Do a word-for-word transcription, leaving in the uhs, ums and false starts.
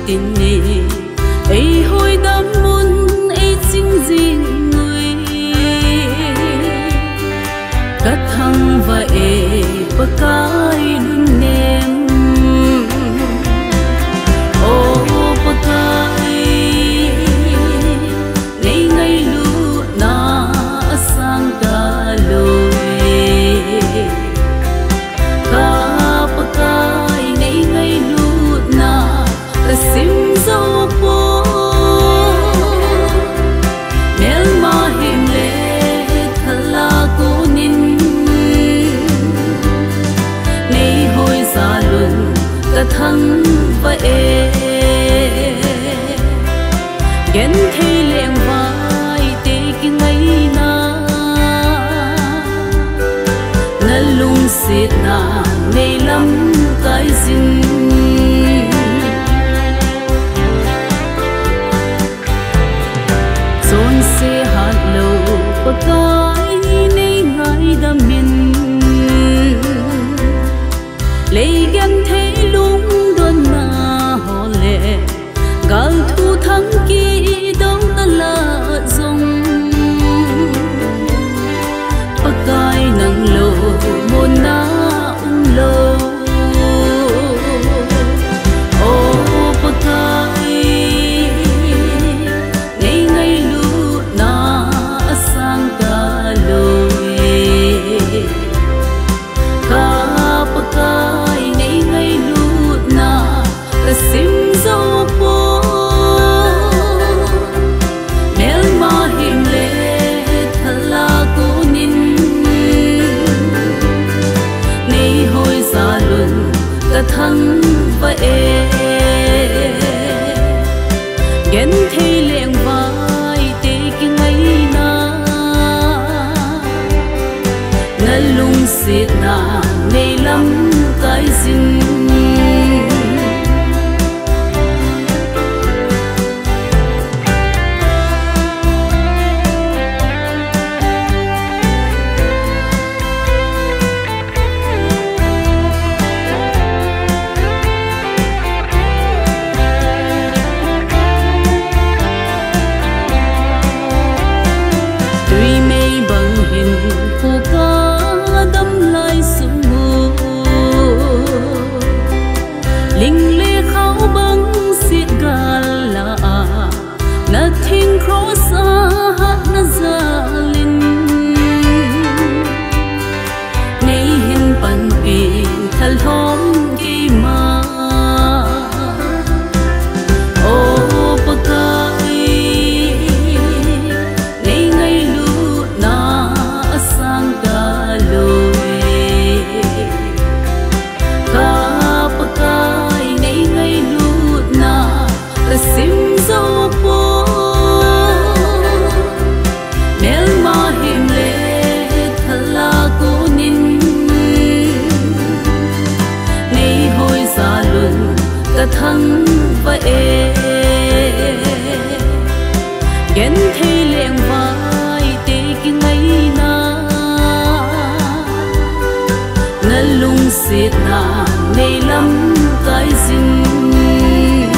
tin nè ấy hồi đam muốn ấy chính gì người cắt thăng và ấy bậc cái luôn nem ô bậc cái ngày ngày lu na sang ta lối ca bậc cái ngày ngày lu na ta sim dấu po mel ma him le thala ko nin nei hoi za lun ta thăng và e gen thei leng vai te ki ngai na na lung sit na nei lam kai zin zon se hat lo pa kai nei ngai da min lấy gan thế lung đôn na họ lệ gal thu thắng kia đâu ta là dòng bắc gai nắng lô môn na ung lô ô bắc gai ngày ngày lu na sang ca lôi ca bắc gai ngày ngày lu na ta sim dấu po mel ma him le thala ko nin nei hoi za lun ta thăng và e gen thei leng vai te ki ngai na na lung sit na nei lam kai zin linh lê khao băng xiết gala na thinh cross a hát na za linh nei hin pan pi thal thom ki ma ô pa kai nei ngày lu na sang ta lôi sim dấu po mel ma him le thala ko nin nei hoi za lun ta thăng và e gen thei leng vai te ki ngai na na lung sit na nei lam kai zin